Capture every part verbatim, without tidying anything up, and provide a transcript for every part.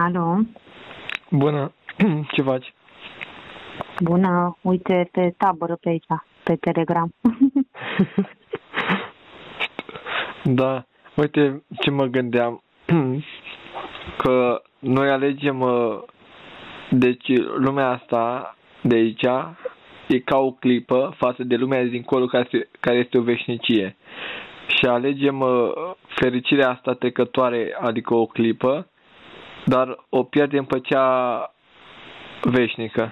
Alo. Bună, ce faci? Bună, uite pe tabără pe aici, pe Telegram. Da, uite ce mă gândeam, că noi alegem, deci lumea asta de aici e ca o clipă față de lumea de dincolo care este o veșnicie. Și alegem fericirea asta trecătoare, adică o clipă, dar o pierdem pe cea veșnică.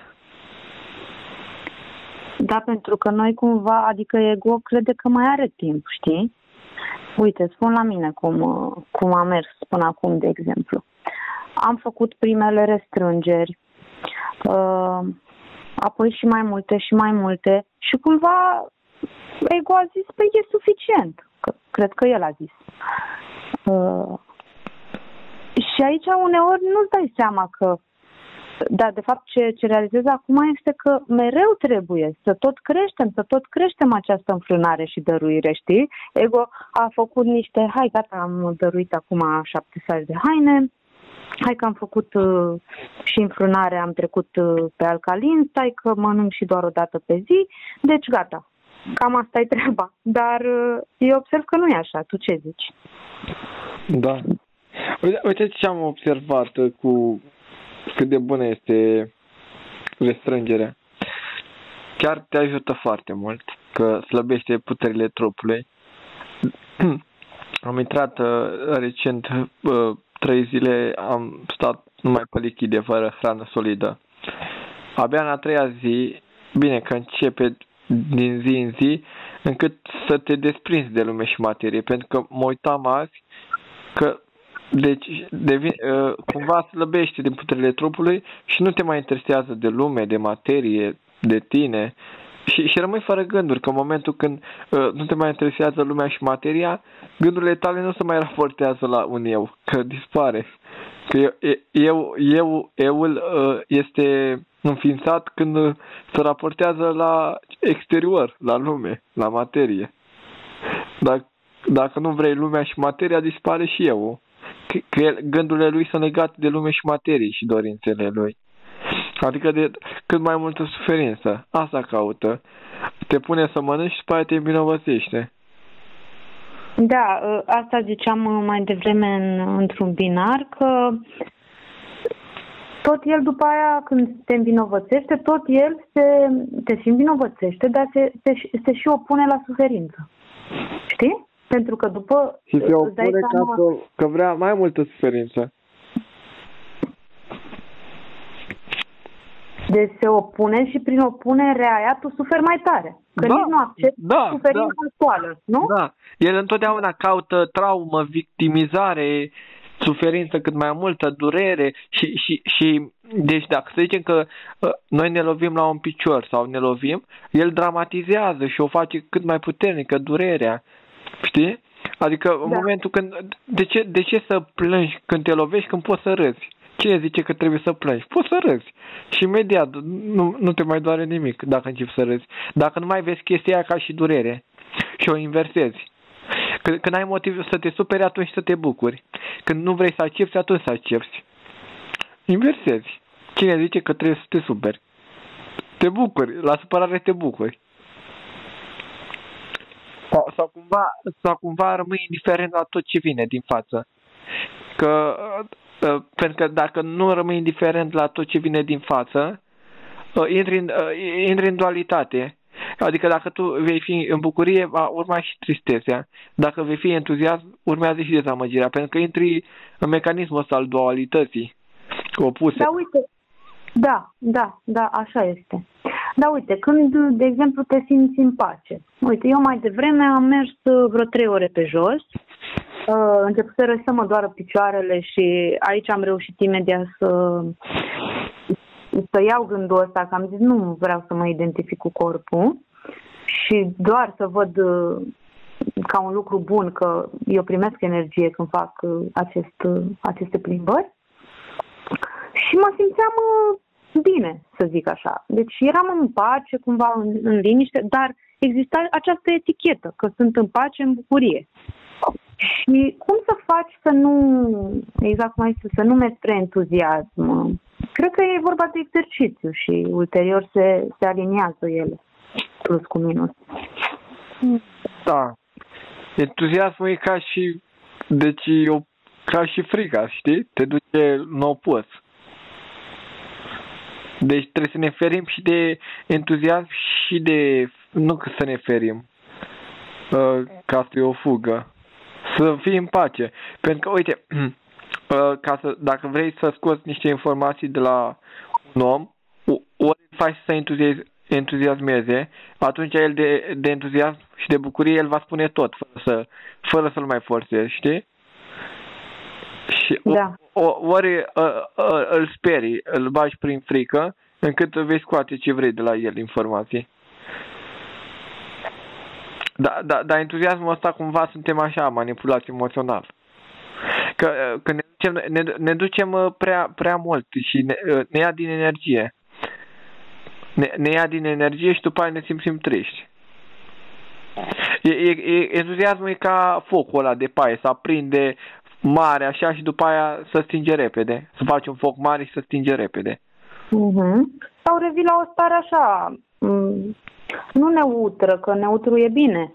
Da, pentru că noi cumva, adică ego crede că mai are timp, știi? Uite, spun la mine cum, cum a mers până acum, de exemplu. Am făcut primele restrângeri, uh, apoi și mai multe și mai multe și cumva ego a zis, păi e suficient. Că, cred că el a zis. Uh, și aici uneori nu-ți dai seama că dar, de fapt, ce, ce realizez acum este că mereu trebuie să tot creștem, să tot creștem această înfrânare și dăruire, știi? Ego a făcut niște, hai, gata, am dăruit acum șapte saci de haine, hai că am făcut uh, și înfrânare, am trecut uh, pe alcalin, stai că mănânc și doar o dată pe zi, deci gata, cam asta e treaba. Dar uh, eu observ că nu e așa, tu ce zici? Da. Uite, uite ce am observat cu cât de bună este restrângerea. Chiar te ajută foarte mult, că slăbește puterile trupului. Am intrat uh, recent, uh, trei zile am stat numai pe lichide, fără hrană solidă. Abia în a treia zi, bine că începe din zi în zi, încât să te desprinzi de lume și materie, pentru că mă uitam azi că deci devine, uh, cumva slăbește din puterile trupului și nu te mai interesează de lume, de materie, de tine și, și rămâi fără gânduri, că în momentul când uh, nu te mai interesează lumea și materia, gândurile tale nu se mai raportează la un eu, că dispare. Că eu, eu, eu euul uh, este înființat când uh, se raportează la exterior, la lume, la materie. Dacă, dacă nu vrei lumea și materia, dispare și eu. Că el, gândurile lui sunt legate de lume și materie și dorințele lui. Adică de cât mai multă suferință. Asta caută. Te pune să mănânci și după aia te învinovățește. Da, asta ziceam mai devreme în, într-un binar, că tot el după aia când te învinovățește, tot el se, te și învinovățește, dar se, se, se și opune la suferință. Știi? Pentru că după... Și se opune ca că, că vrea mai multă suferință. Deci se opune și prin opunerea aia tu suferi mai tare. Că da, nici nu accepti da, suferința da. actuală, nu? Da. El întotdeauna caută traumă, victimizare, suferință cât mai multă, durere și, și, și deci dacă să zicem că uh, noi ne lovim la un picior sau ne lovim, el dramatizează și o face cât mai puternică durerea. Știi? Adică da. În momentul când... De ce, de ce să plângi când te lovești când poți să râzi? Cine zice că trebuie să plângi? Poți să râzi. Și imediat nu, nu te mai doare nimic dacă începi să râzi. Dacă nu mai vezi chestia aia ca și durere și o inversezi. Când, când ai motiv să te superi, atunci să te bucuri. Când nu vrei să accepti, atunci să accepti. Inversezi. Cine zice că trebuie să te superi? Te bucuri. La supărare te bucuri. Sau, sau, cumva, sau cumva rămâi indiferent la tot ce vine din față. Că, uh, pentru că dacă nu rămâi indiferent la tot ce vine din față, uh, intri, în, uh, intri în dualitate. Adică dacă tu vei fi în bucurie, va urma și tristețea. Dacă vei fi entuziasm, urmează și dezamăgirea. Pentru că intri în mecanismul ăsta al dualității opuse. Da, uite. Da, da, da, așa este. Da, uite, când, de exemplu, te simți în pace. Uite, eu mai devreme am mers vreo trei ore pe jos, uh, începuseră să mă doară picioarele și aici am reușit imediat să, să iau gândul ăsta, că am zis nu vreau să mă identific cu corpul și doar să văd uh, ca un lucru bun că eu primesc energie când fac uh, acest, uh, aceste plimbări și mă simțeam... Uh, bine, să zic așa. Deci eram în pace, cumva în, în liniște, dar exista această etichetă, că sunt în pace, în bucurie. Și cum să faci să nu, exact cum ai spus, să nu mergi spre entuziasm? Cred că e vorba de exercițiu și ulterior se, se aliniază ele, plus cu minus. Da. Entuziasmul e ca și, deci e o, ca și frica, știi? Te duce în opus. Deci trebuie să ne ferim și de entuziasm și de, nu că să ne ferim, ca să e o fugă. Să fii în pace. Pentru că, uite, ca să, dacă vrei să scoți niște informații de la un om, ori îl faci să entuziasmeze, entuziasmeze, atunci el de, de entuziasm și de bucurie, el va spune tot, fără, să, fără să-l mai forțezi, știi? Și da. o, o, ori a, a, îl sperii, îl bagi prin frică, încât vei scoate ce vrei de la el informații. Da, da, dar entuziasmul ăsta cumva suntem așa, manipulați emoțional. Că, că ne ducem, ne, ne ducem prea, prea mult și ne, ne ia din energie. Ne, ne ia din energie și după aia ne simțim triști. E, e, entuziasmul e ca focul ăla de paie, să aprinde mare așa și după aia să stinge repede. Să faci un foc mare și să stinge repede. Uh-huh. Sau revii la o stare așa, nu neutră, că neutru e bine.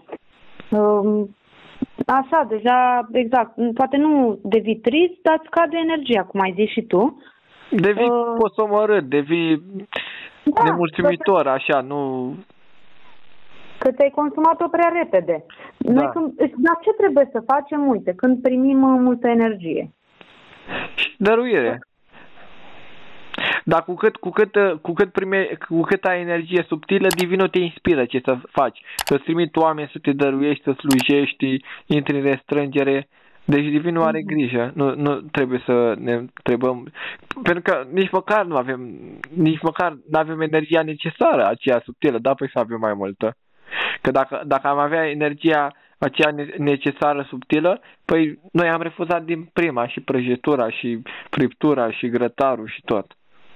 Așa, deja, exact, poate nu devii trist, dar îți scade energia, cum ai zis și tu. Devii uh, posomorât, devii da, nemulțumitor, că, așa, nu... Că ți-ai consumat-o prea repede. Da. Noi când, dar ce trebuie să facem? Uite, când primim multă energie. Dăruire. Dar cu cât, cu cât, cu cât, prime, cu cât ai energie subtilă, divinul te inspiră ce să faci. Să-ți trimit oameni să te dăruiești, să slujești, intri în restrângere. Deci divinul are grijă. Nu, nu trebuie să ne întrebăm. Pentru că nici măcar nu avem, nici măcar nu avem energia necesară, aceea subtilă. Da, păi să avem mai multă. Că dacă, dacă am avea energia aceea necesară subtilă, păi noi am refuzat din prima și prăjitura și friptura și grătarul și tot.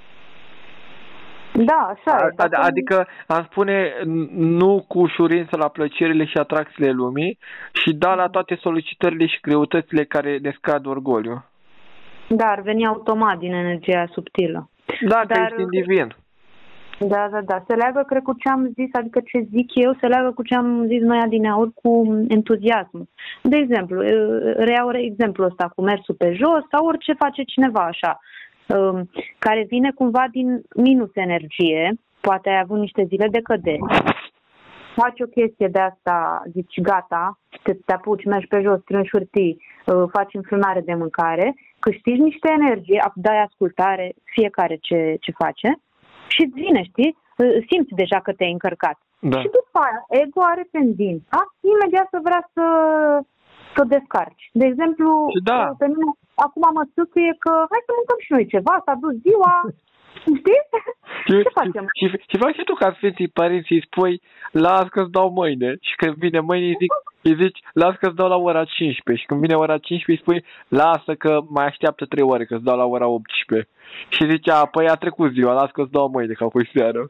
Da, așa e. Ad, adică am spune nu cu ușurință la plăcerile și atracțiile lumii și da la toate solicitările și greutățile care ne scad orgoliu. Da, ar veni automat din energia subtilă. Da, că ești divin. Da, da, da. Se leagă, cred, cu ce am zis, adică ce zic eu, se leagă cu ce am zis noi adineauri cu entuziasm. De exemplu, reiau exemplul ăsta cu mersul pe jos sau orice face cineva așa, care vine cumva din minus energie, poate ai avut niște zile de cădere, faci o chestie de asta, zici gata, te, te apuci, mergi pe jos, strângi hârtii, faci înfrânare de mâncare, câștigi niște energie, dai ascultare fiecare ce, ce face și îți vine, știi, simți deja că te-ai încărcat. Da. Și după aia, ego are tendința imediat să vrea să, să descarci. De exemplu, da. Pe mine acum mă țâcâie că hai să mâncăm și noi ceva, s-a dus ziua, știi? Și, ce facem? Și, și, și faci și tu ca Sfinții Părinți îi spui, las că-ți dau mâine. Și când vine mâine îi, zic, îi zici, las că-ți dau la ora cincisprezece. Și când vine ora cincisprezece îi spui, lasă că mai așteaptă trei ore că-ți dau la ora optsprezece. Și zicea, păi a trecut ziua, las că-ți dau mâine, ca pui seară.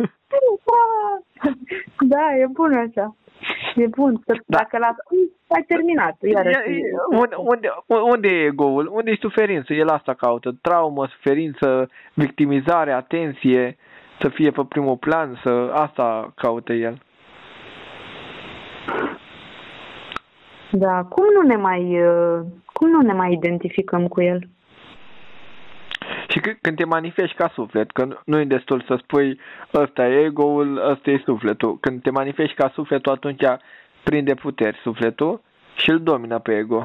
Da, e bun așa. E bun. Dacă l-a spus, ai terminat. Unde, unde, unde e ego-ul? Unde e suferință? El asta caută. Traumă, suferință, victimizare, atenție, să fie pe primul plan, să asta caută el. Da, cum nu ne mai, cum nu ne mai identificăm cu el? Și când te manifesti ca suflet, că nu e destul să spui ăsta e ego-ul, ăsta e sufletul. Când te manifesti ca sufletul, atunci prinde puteri sufletul și îl domină pe ego.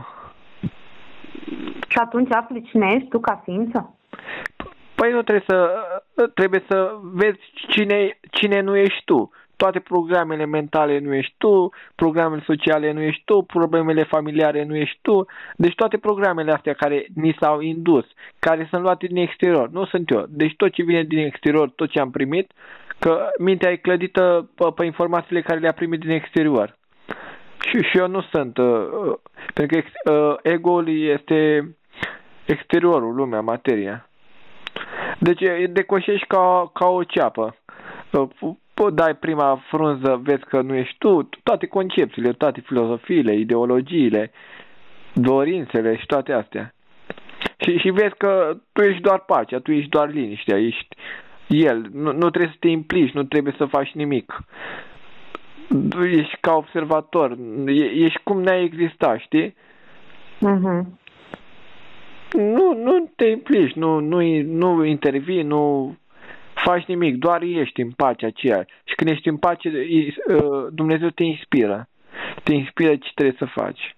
Și atunci afli cine ești tu ca ființă? Păi nu trebuie să, trebuie să vezi cine, cine nu ești tu. Toate programele mentale nu ești tu, programele sociale nu ești tu, problemele familiare nu ești tu. Deci toate programele astea care ni s-au indus, care sunt luate din exterior, nu sunt eu. Deci tot ce vine din exterior, tot ce am primit, că mintea e clădită pe, pe informațiile care le-a primit din exterior. Și, și eu nu sunt, uh, pentru că uh, ego-ul este exteriorul, lumea, materia. Deci decoșești ca, ca o ceapă. Uh, dai prima frunză, vezi că nu ești tu, toate concepțiile, toate filozofiile, ideologiile, dorințele și toate astea. Și, și vezi că tu ești doar pacea, tu ești doar liniștea, ești el. Nu, nu trebuie să te implici, nu trebuie să faci nimic. Ești ca observator, ești cum n-ai exista, știi? Uh-huh. Nu, nu te implici, nu, nu, nu intervii, nu faci nimic, doar ești în pacea aceea. Și când ești în pace, Dumnezeu te inspiră. Te inspiră ce trebuie să faci.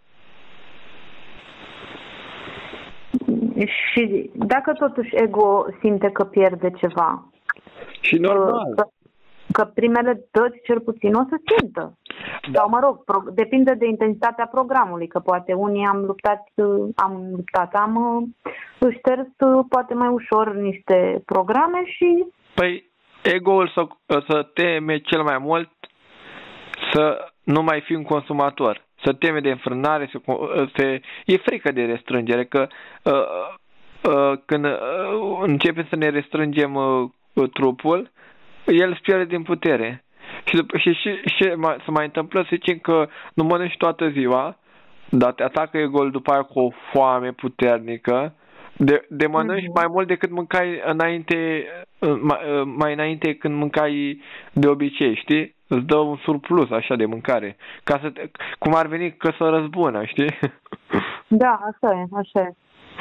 Și dacă totuși ego simte că pierde ceva, și normal. Că, că primele dăți cel puțin o să simtă. Da. Sau mă rog, pro, depinde de intensitatea programului, că poate unii am luptat, am luptat, am șters poate mai ușor niște programe și... Păi ego-ul să, să teme cel mai mult să nu mai fii un consumator. Să teme de înfrânare, să, să, e frică de restrângere, că uh, uh, când uh, începem să ne restrângem uh, trupul, el îți pierde din putere. Și, și, și, și mai, se mai întâmplă să zicem că nu mănânci toată ziua, dar te atacă ego-ul după aia cu o foame puternică, de, de mănânci mm-hmm. mai mult decât mâncai înainte, mai, mai înainte când mâncai de obicei, știi? Îți dă un surplus așa de mâncare. Ca să te, cum ar veni că să răzbună, știi? Da, așa e, așa e.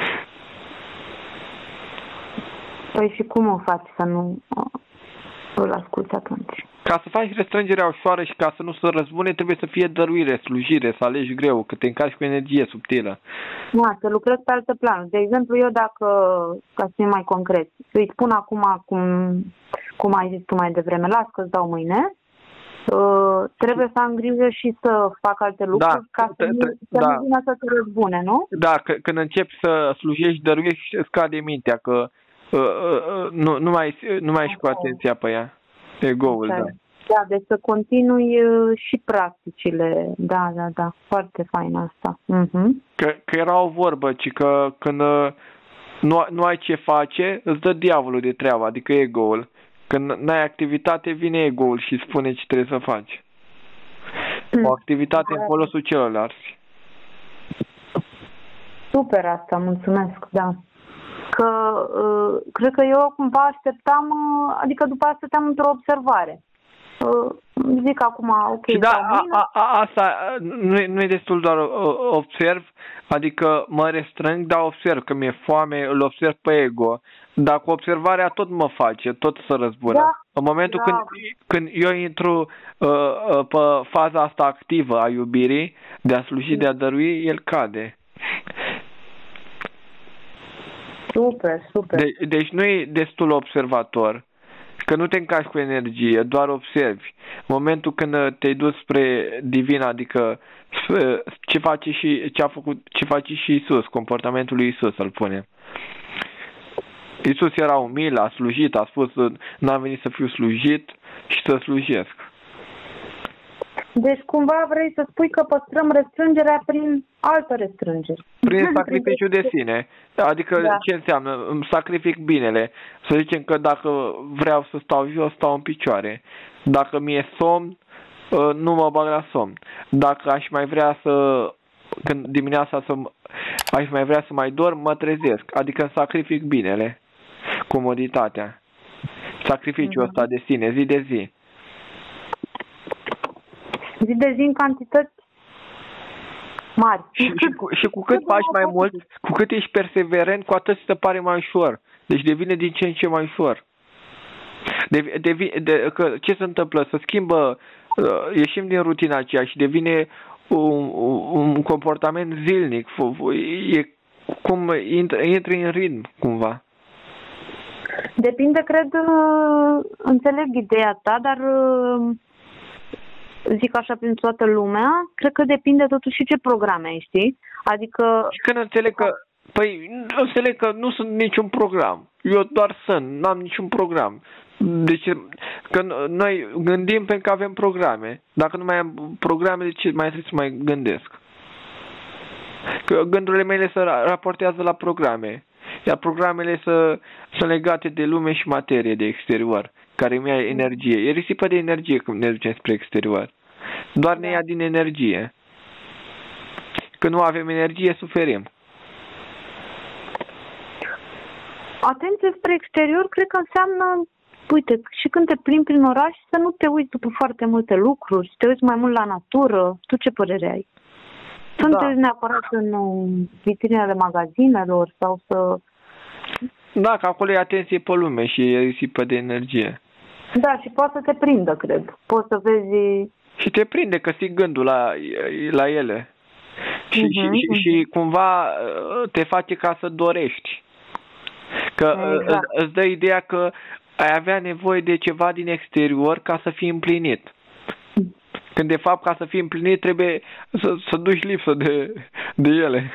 Păi și cum o faci să nu îl asculți atunci? Ca să faci restrângerea ușoară și ca să nu se răzbune, trebuie să fie dăruire, slujire, să alegi greu, că te încarci cu energie subtilă. Da, să lucrezi pe altă plan. De exemplu, eu dacă, ca să fim mai concret, îi spun acum, cum, cum ai zis tu mai devreme, las că îți dau mâine, Uh, trebuie să am grijă și să fac alte lucruri, da, ca să nu da. vină să te răzbune, nu? Da, că, când începi să slujești, dăruiești, scade mintea, că uh, uh, nu, nu mai, nu mai ești cu atenția pe ea, ego-ul, da. Da, deci să continui uh, și practicile, da, da, da, foarte fain asta. Uh-huh. Că, că era o vorbă, ci că când uh, nu, nu ai ce face, îți dă diavolul de treabă, adică ego-ul. Când n-ai activitate, vine ego-ul și spune ce trebuie să faci. O activitate în folosul celorlalți. Super asta, mulțumesc, da. Că uh, cred că eu cumva așteptam, uh, adică după asta stăteam într-o observare. Uh, zic acum, ok, și da, a, a, a, asta nu e, nu e destul doar uh, observ, adică mă restrâng, dar observ că mi-e foame, îl observ pe ego. Dar cu observarea tot mă face, tot să răzbună. Da, în momentul da. când, când eu intru uh, uh, pe faza asta activă a iubirii, de a sluji, de a dărui, el cade. Super, super. De, deci nu e destul observator, că nu te încași cu energie, doar observi. În momentul când te-ai dus spre divin, adică ce face și ce a făcut, ce face și Isus, comportamentul lui Isus, îl punem. Iisus era umil, a slujit, a spus n-am venit să fiu slujit și să slujesc. Deci cumva vrei să spui că păstrăm restrângerea prin altă restrângere. Prin sacrificiu de sine. Adică da. Ce înseamnă? Îmi sacrific binele. Să zicem că dacă vreau să stau jos, stau în picioare. Dacă mi-e somn, nu mă bag la somn. Dacă aș mai vrea să... Când dimineața să, aș mai vrea să mai dorm, mă trezesc. Adică îmi sacrific binele. Comoditatea. Sacrificiul mm-hmm. ăsta de sine, zi de zi. Zi de zi în cantități mari. Și, și, cu, și cu cât faci mai mult, cu cât ești perseverent, cu atât se pare mai ușor. Deci devine din ce în ce mai ușor. De, de, de, că, ce se întâmplă? Se schimbă, ieșim din rutina aceea și devine un, un comportament zilnic. E cum intri în ritm, cumva. Depinde, cred, înțeleg ideea ta, dar zic așa prin toată lumea, cred că depinde totuși și ce programe ai, știi? Adică... Și când înțeleg că, păi, înțeleg că nu sunt niciun program. Eu doar sunt, n-am niciun program. Deci, că noi gândim pentru că avem programe. Dacă nu mai am programe, de ce mai trebuie să mai gândesc? Că gândurile mele se raportează la programe. Iar programele sunt legate de lume și materie de exterior, care îmi ia energie. E risipă de energie când ne ducem spre exterior. Doar ne ia din energie. când nu avem energie, suferim. Atenție spre exterior, cred că înseamnă, uite, și când te plimbi prin oraș, să nu te uiți după foarte multe lucruri, să te uiți mai mult la natură. Tu ce părere ai? Să nu te uiți neapărat în vitrinele magazinelor sau să... Da, că acolo e atenție pe lume și e risipă de energie. Da, și poate să te prindă, cred. Poți să vezi... Și te prinde, că ții gândul la, la ele. Și, uh-huh, și, uh-huh. și cumva te face ca să dorești. Că exact. Îți dă ideea că ai avea nevoie de ceva din exterior ca să fii împlinit. Când de fapt ca să fii împlinit trebuie să, să duci lipsă de, de ele.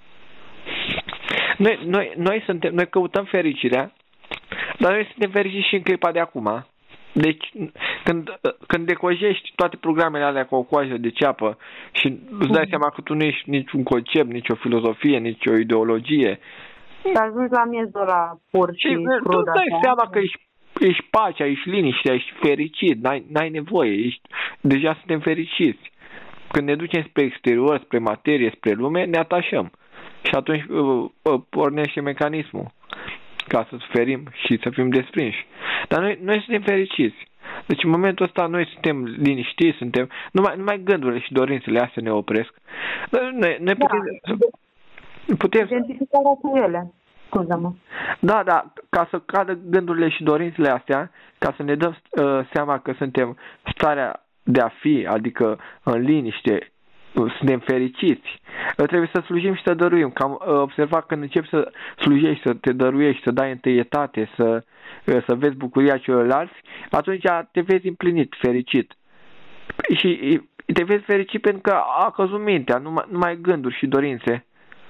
Noi, noi, noi, suntem, noi căutăm fericirea, dar noi suntem fericiți și în clipa de acum. Deci când, când decojești toate programele alea cu o coajă de ceapă și îți dai seama că tu nu ești niciun concept, nici o filozofie, nici o ideologie. Și ajungi la miezul ăla pur și, și crud. Tu îți dai seama că ești, ești pacea, ești liniștea, ești fericit, n-ai, n-ai nevoie, ești, deja suntem fericiți. Când ne ducem spre exterior, spre materie, spre lume, ne atașăm. Și atunci uh, uh, pornește mecanismul ca să suferim și să fim desprinși. Dar noi, noi suntem fericiți. Deci în momentul ăsta noi suntem liniștiți, suntem... Numai, numai gândurile și dorințele astea ne opresc. Noi, noi da. putem... putem... Identificarea cu ele. Scuză-mă. Da, da. Ca să cadă gândurile și dorințele astea, ca să ne dăm uh, seama că suntem starea de a fi, adică în liniște, suntem fericiți. Trebuie să slujim și să dăruim. Că am observat când începi să slujești, să te dăruiești, să dai întâietate, să, să vezi bucuria celorlalți, atunci te vezi împlinit, fericit. Și te vezi fericit pentru că a căzut mintea, nu mai, nu mai ai gânduri și dorințe.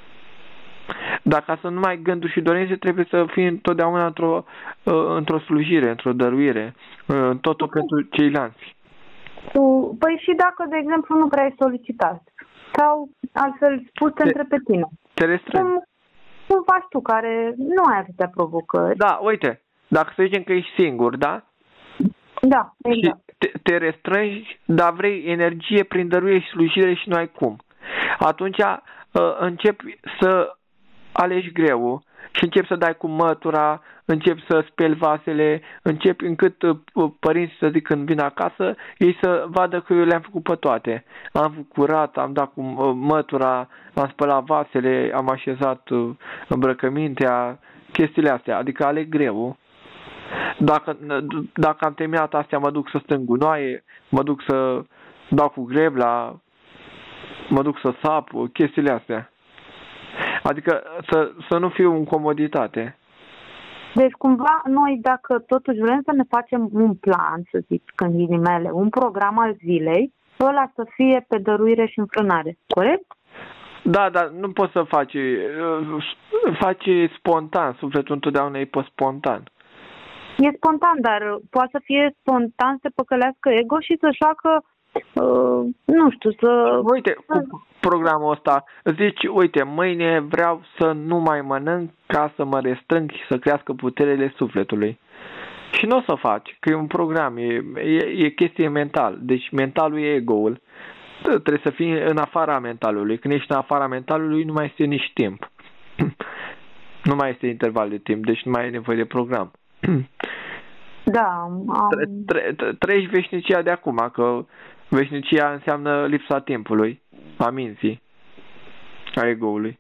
Dar ca să nu mai ai gânduri și dorințe, trebuie să fii întotdeauna într-o, într-o slujire, într-o dăruire, în totul pentru ceilalți. Tu, păi și dacă, de exemplu, nu prea ai solicitat sau, altfel spus, te întreb pe tine. Te restrângi. Cum, cum faci tu, care nu ai atâtea provocări? Da, uite, dacă să zicem că ești singur, da? Da, exact. Și te, te restrângi, dar vrei energie prin dăruire și slujire și nu ai cum. Atunci uh, începi să alegi greu și începi să dai cu mătura, începi să speli vasele, începi încât uh, părinții să zic când vin acasă, ei să vadă că eu le-am făcut pe toate. Am curat, am dat cu uh, mătura, am spălat vasele, am așezat uh, îmbrăcămintea, chestiile astea, adică aleg greu. Dacă, dacă am terminat astea, mă duc să strâng gunoaie, mă duc să dau cu grebla, mă duc să sap, chestiile astea. Adică să, să nu fiu în comoditate. Deci cumva noi, dacă totuși vrem să ne facem un plan, să zic, în ghilimele, un program al zilei, ăla să fie pe dăruire și înfrânare, corect? Da, dar nu poți să faci, faci spontan, sufletul întotdeauna e pe spontan. E spontan, dar poate să fie spontan, să păcălească ego și să-și facă, uh, nu știu, să... Uite, cu programul ăsta, zici, uite, mâine vreau să nu mai mănânc ca să mă restrâng și să crească puterile sufletului. Și nu o să faci, că e un program, e, e, e chestie mental. Deci mentalul e ego-ul. Trebuie să fii în afara mentalului. Când ești în afara mentalului, nu mai este nici timp. Nu mai este interval de timp, deci nu mai ai nevoie de program. Da. Am... Trăiești veșnicia de acum, că veșnicia înseamnă lipsa timpului, a minții, a ego-ului.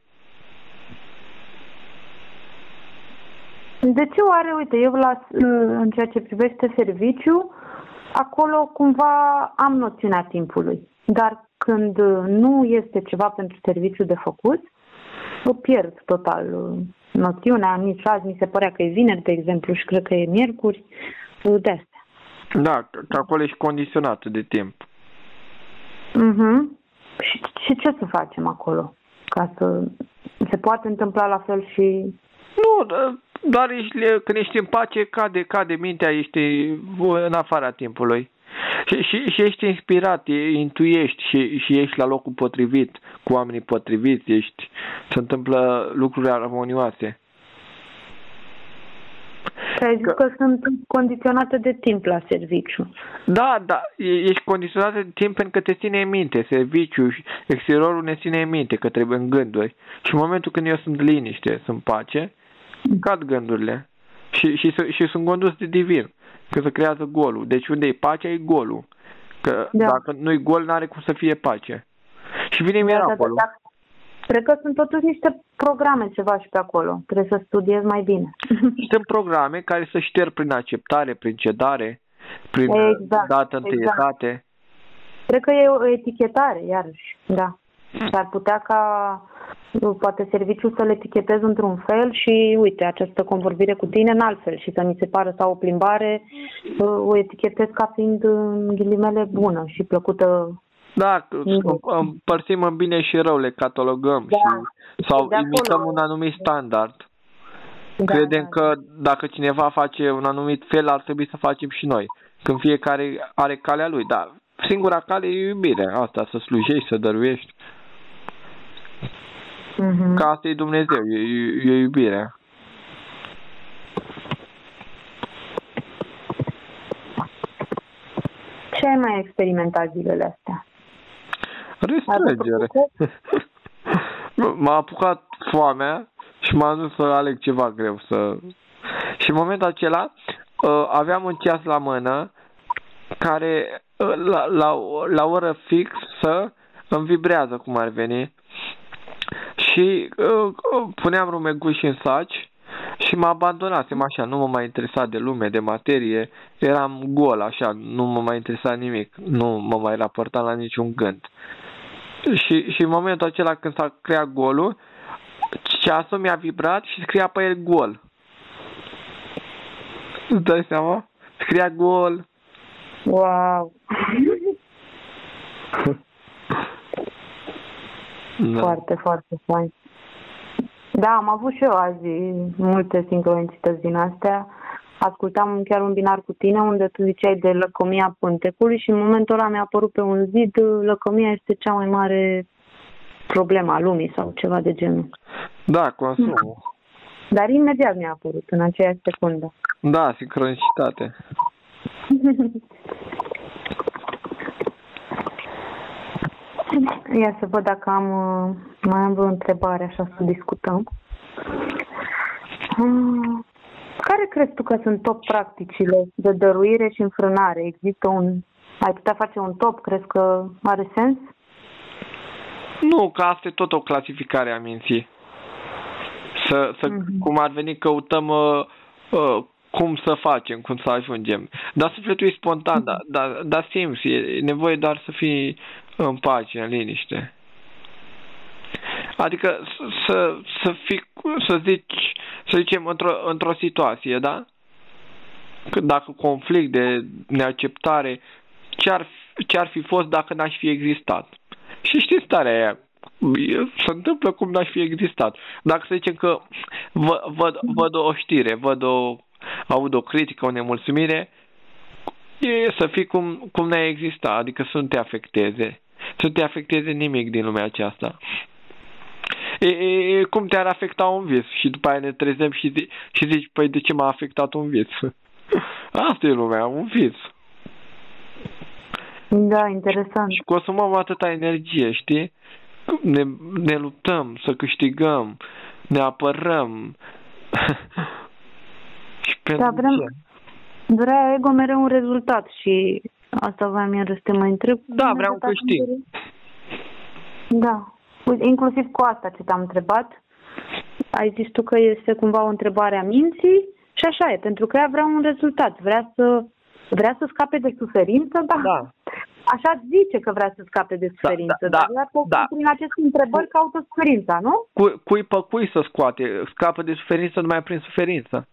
De ce oare, uite, eu la, în ceea ce privește serviciu, acolo cumva am noțiunea timpului, dar când nu este ceva pentru serviciu de făcut, o pierd total noțiunea. Nici azi mi se părea că e vineri, de exemplu, și cred că e miercuri, de astea. Da, că acolo ești condiționat de timp. Mhm. Și, și ce să facem acolo? Ca să se poate întâmpla la fel și... Nu, doar ești, când ești în pace, cade, cade mintea, ești în afara timpului. Și, și, și ești inspirat, intuiești și, și ești la locul potrivit, cu oamenii potriviți, ești, se întâmplă lucruri armonioase. Și ai zis că, că sunt condiționată de timp la serviciu. Da, da, ești condiționată de timp pentru că te ține în minte. Serviciul și exteriorul ne ține în minte că trebuie în gânduri. Și în momentul când eu sunt liniște, sunt pace, cad gândurile. Și, și, și sunt condus de divin. Că se creează golul. Deci unde e pacea, e golul. Că da. Dacă nu e gol, n-are cum să fie pace. Și vine miracolul. Da, da, da. Cred că sunt totuși niște programe ceva și pe acolo. Trebuie să studiez mai bine. Sunt programe care să șterg prin acceptare, prin cedare, prin exact, dată întâietate. Exact. Cred că e o etichetare, iarăși. Da. S-ar putea ca poate serviciul să le etichetez într-un fel și, uite, această convorbire cu tine în alt fel și să mi se pară sau o plimbare o etichetez ca fiind, în ghilimele, bună și plăcută. Da, împărțim în bine și rău, le catalogăm da. și, sau imităm un anumit standard. Da, Credem da, că dacă cineva face un anumit fel, ar trebui să facem și noi. Când fiecare are calea lui, dar singura cale e iubirea, asta, să slujești, să dăruiești. Mm-hmm. Că asta e Dumnezeu, e, e iubirea. Ce ai mai experimentat zilele astea? Restrângere. M-a apucat foamea și m-am dus să aleg ceva greu. să. Și în momentul acela aveam un ceas la mână care la, la, la oră fixă îmi vibrează cum ar veni. Și uh, puneam rumeguși în saci și mă abandonasem așa, nu mă mai interesa de lume, de materie, eram gol așa, nu mă mai interesa nimic, nu mă mai raportam la niciun gând. Și, și în momentul acela când s-a creat golul, ceasul mi-a vibrat și scria pe el gol. Îți dai seama? Scria gol. Wow! Da. Foarte, foarte fain. Da, am avut și eu azi multe sincronicități din astea. Ascultam chiar un binar cu tine unde tu ziceai de lăcomia pântecului și în momentul ăla mi-a apărut pe un zid lăcomia este cea mai mare problemă a lumii sau ceva de genul. Da, consumul. Dar imediat mi-a apărut în aceeași secundă. Da, sincronicitate. Ia să văd dacă am mai am vreo întrebare așa să discutăm. Care crezi tu că sunt top practicile de dăruire și înfrânare? Există un... Ai putea face un top? Crezi că are sens? Nu, că asta e tot o clasificare a minții. Să, să, mm-hmm. Cum ar veni, căutăm uh, uh, cum să facem, cum să ajungem. Dar sufletul e spontan, mm-hmm. dar da, da simți, e nevoie doar să fii în pace, în liniște. Adică să, să fii, să zici, să zicem, într-o, într-o situație, da? Dacă conflict de neacceptare, ce-ar, ce-ar fi fost dacă n-aș fi existat? Și știți starea aia, se întâmplă cum n-aș fi existat. Dacă să zicem că vă, văd, văd o știre, văd o, aud o critică, o nemulțumire, e să fii cum, cum n-ai existat, adică să nu te afecteze. Să nu te afecteze nimic din lumea aceasta. E, e, e cum te-ar afecta un vis și după aia ne trezem și, zi, și zici, păi de ce m-a afectat un vis? Asta e lumea, un vis. Da, interesant. Și consumăm atâta energie, știi? Ne, ne luptăm să câștigăm, ne apărăm. Și pentru da, vrem, ce? Vrea ego mereu un rezultat și asta vreau iară să te mai întreb. Da, vreau un câștig. Da. Inclusiv cu asta ce te-am întrebat, ai zis tu că este cumva o întrebare a minții și așa e, pentru că ea vrea un rezultat, vrea să, vrea să scape de suferință, da. da. Așa zice că vrea să scape de suferință, da, da, dar vrea da. prin aceste întrebări caută suferința, nu? Cui, cui pe cui să scoate? Scapă de suferință numai prin suferință.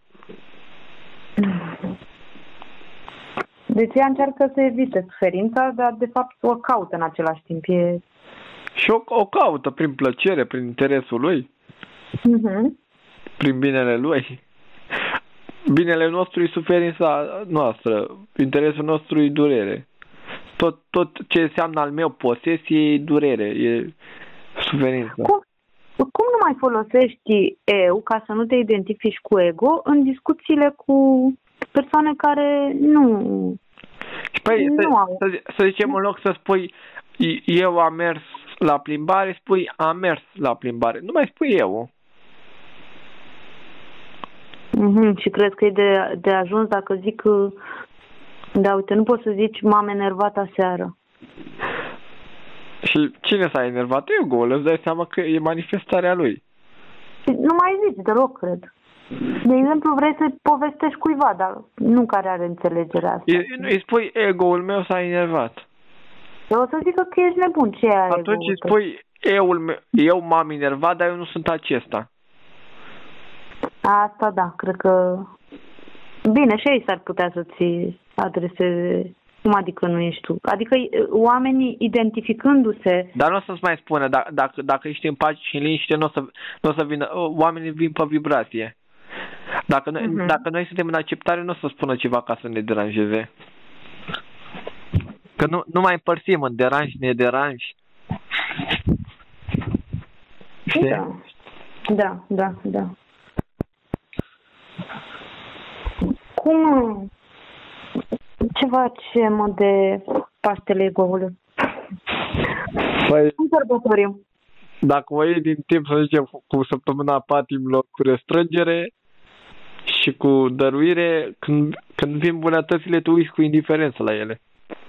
Deci ea încearcă să evite suferința, dar de fapt o caută în același timp. E... Și o, o caută prin plăcere, prin interesul lui, uh-huh. prin binele lui. Binele nostru e suferința noastră, interesul nostru e durere. Tot, tot ce înseamnă al meu posesie e durere, e suferință. Cum, cum nu mai folosești eu ca să nu te identifici cu ego în discuțiile cu persoane care nu... Păi, nu să, au. să, să zicem, în loc să spui eu am mers la plimbare, spui am mers la plimbare. Nu mai spui eu. Mm-hmm. Și crezi că e de, de ajuns dacă zic că... Da, uite, nu poți să zici m-am enervat aseară. Și cine s-a enervat? Ego-ul. Îți dai seama că e manifestarea lui. Nu mai zici deloc, cred. De exemplu, vrei să povestești cuiva, dar nu care are înțelegerea asta. Îi spui ego-ul meu s-a enervat. Eu o să zic că ești nebun. Ce e atunci îi spui eu, eu m-am enervat, dar eu nu sunt acesta. Asta da, cred că... Bine, și ei s-ar putea să-ți adreseze... Cum adică nu ești tu? Adică oamenii identificându-se... Dar nu o să-ți mai spună, dacă, dacă, dacă ești în pace și în liniște, nu o să, nu o să vină... Oamenii vin pe vibrație. Dacă noi, uh-huh. dacă noi suntem în acceptare, nu o să spună ceva ca să ne deranjeze. Că nu, nu mai împărțim în deranj, nederanj. Da, da, da, da. Cum... Ce facem de Paștele Ego-ului? Păi, cum sărbătorim? Dacă o iei din timp, să zicem, cu săptămâna patimilor, cu restrângere și cu dăruire, când, când vin bunătățile, tu uiți cu indiferență la ele.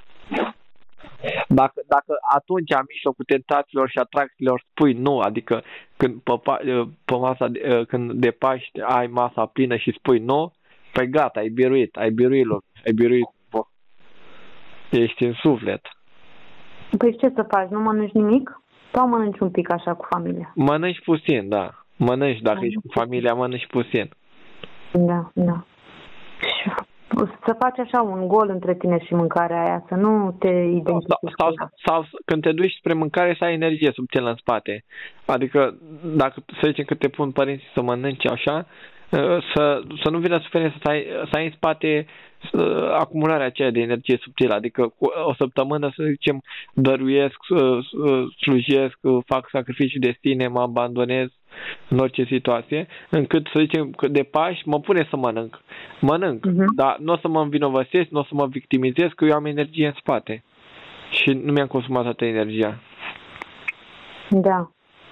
Dacă, dacă atunci, în mijlocul tentațiilor și atracțiilor, spui nu, adică când pe, pe masa, când de Paști ai masa plină și spui nu, păi gata, ai biruit, ai biruit loc, ai biruit. Ești în suflet. Păi ce să faci? Nu mănânci nimic? Sau mănânci un pic așa cu familia? Mănânci puțin, da. Mănânci, dacă mănânci ești cu familia, mănânci puțin. Da, da. Și să faci așa un gol între tine și mâncarea aia, să nu te identifici. Sau, sau, sau când te duci spre mâncare să ai energie subtilă în spate. Adică, dacă să zicem că te pun părinții să mănânci așa, să, să nu vină suferință, să ai, să ai în spate acumularea aceea de energie subtilă, adică cu o săptămână, să zicem, dăruiesc, slujesc, fac sacrificii de sine, mă abandonez în orice situație, încât să zicem că de Paști mă pune să mănânc. Mănânc, uh-huh. Dar nu o să mă învinovățesc, nu o să mă victimizez, că eu am energie în spate și nu mi-am consumat toată energia. Da.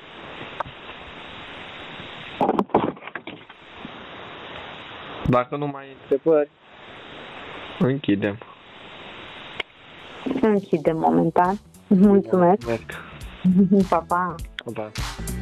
Dacă nu mai întrebări, închidem. Închidem momentan. Mulțumesc. Mulțumesc. Pa, pa. Pa.